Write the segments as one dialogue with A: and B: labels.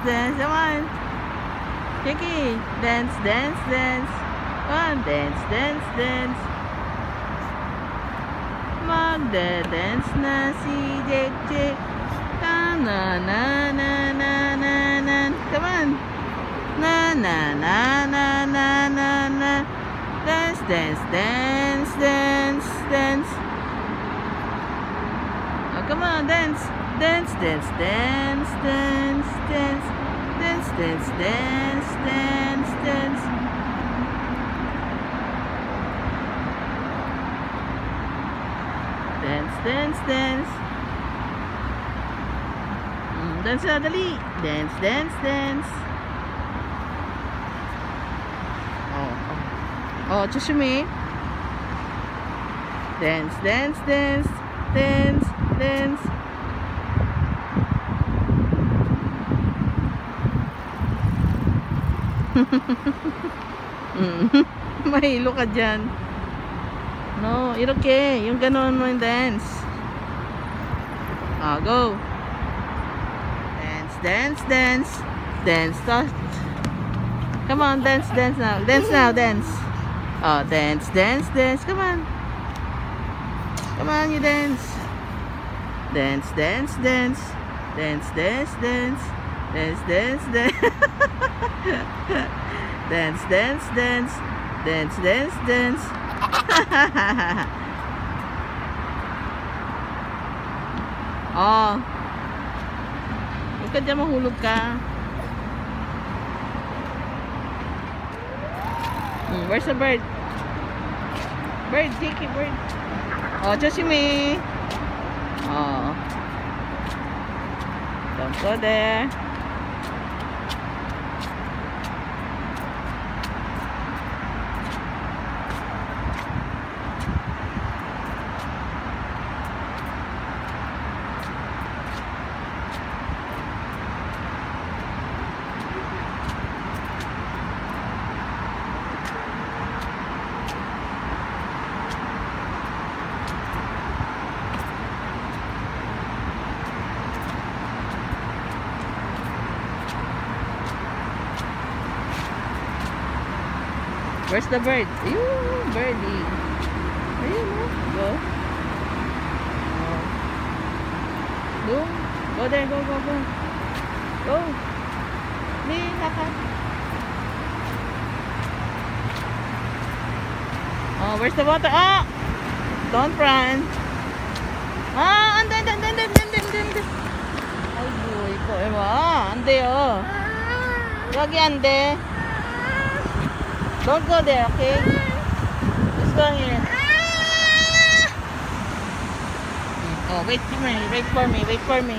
A: dance. Come on. Jackie, dance, dance, dance. Come on, dance, dance, dance. Magda-dance na si Jake. Na na na na na na. Come on. Na na na na na na na. Dance, dance, dance, dance, dance. Oh, come on, dance. Dance, dance, dance, dance, dance. Dance, dance, dance, dance, dance. Dance, dance, dance. Dance na, dali. Dance, dance, dance. Oh, Tsushimi. Dance, dance, dance. Dance, dance. Mahilo ka dyan. No, iroke. Yung ganon mo yung dance. Go. Dance, dance, dance. Dance, start. Come on, dance, dance now. Dance now, dance. Dance, dance, dance. Come on. Come on, you dance. Dance, dance, dance. Dance, dance, dance. Dance, dance, dance. Dance, dance, dance. Dance, dance, dance. Huwag ka dyan, mahulog ka. Where's the bird? Bird, Jackie, bird. Tsushimi. Don't go there. Where's the bird? Ayun, birdie. Ayun, go. Go there, go. Go. Where's the water? Don't run. Ande. Ay, boy ko. Ande, Lagi ande. Don't go there, okay? Just go here. Wait for me.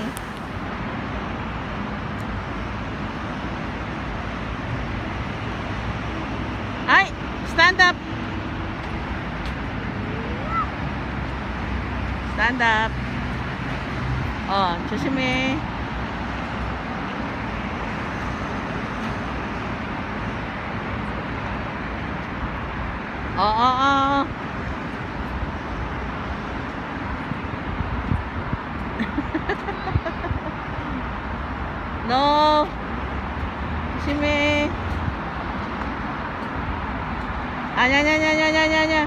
A: Ay, stand up. Stand up. Tsushimi. No. Tsushimi. Nya.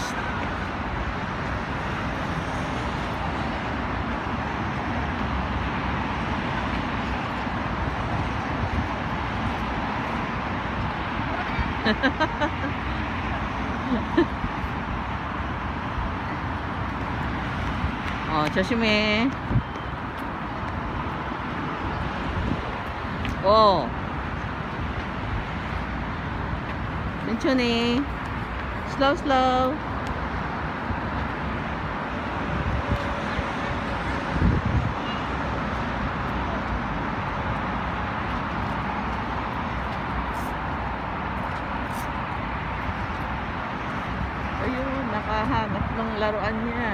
A: 조심해. 천천히. slow. Ayun, nakahanap ng laruan niya.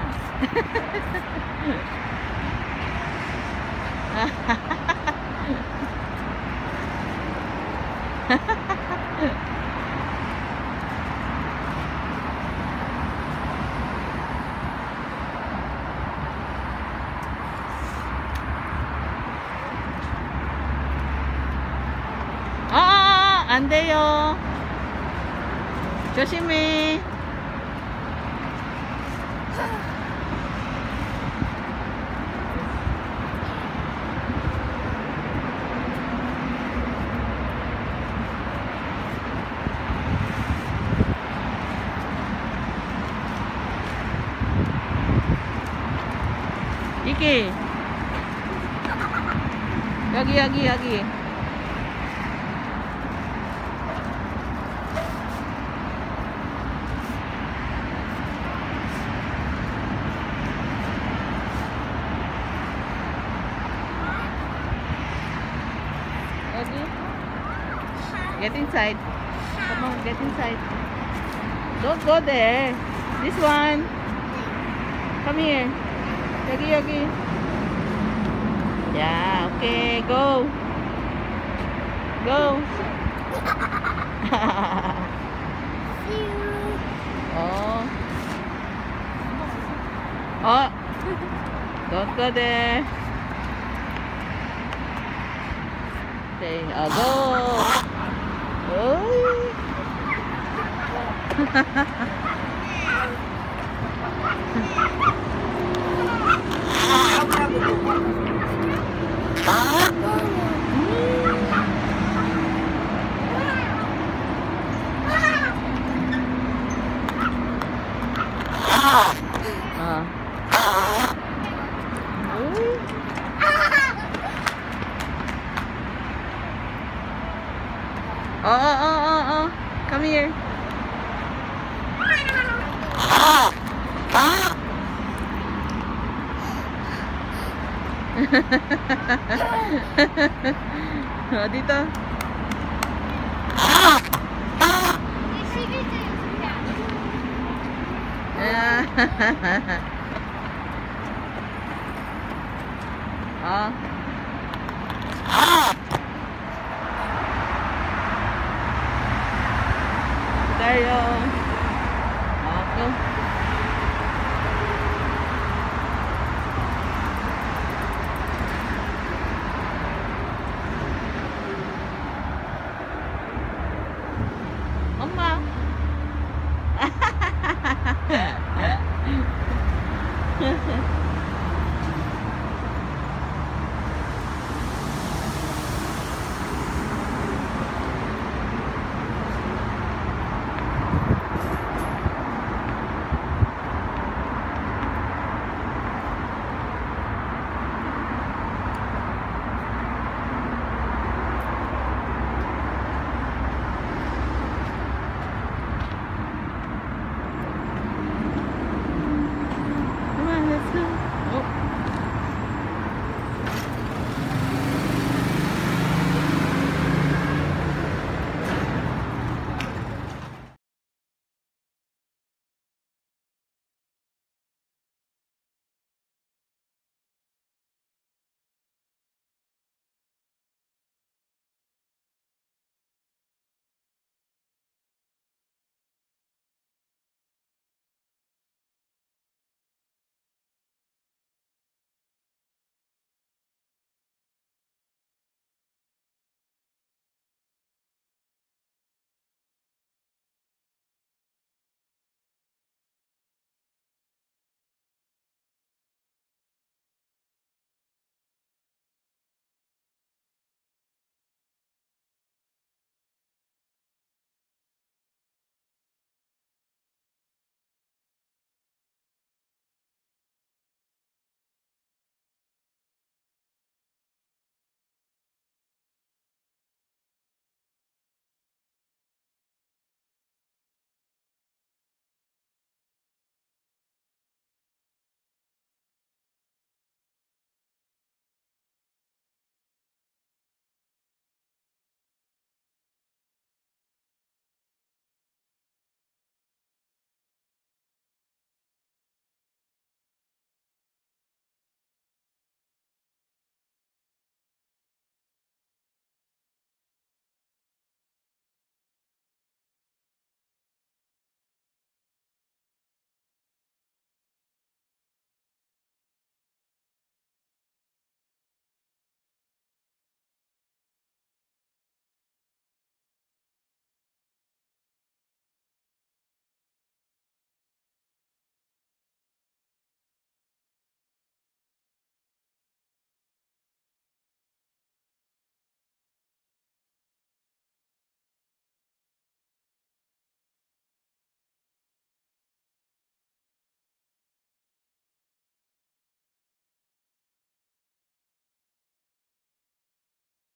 A: 안 돼요. 조심해. 이게 여기 get inside. Come on, get inside. Don't go there. This one. Come here. 여기. Yeah, okay, go. Go. Oh. Oh. Don't go there. Okay, go. Oh. Oh. Come here. Oh, dito. Ah.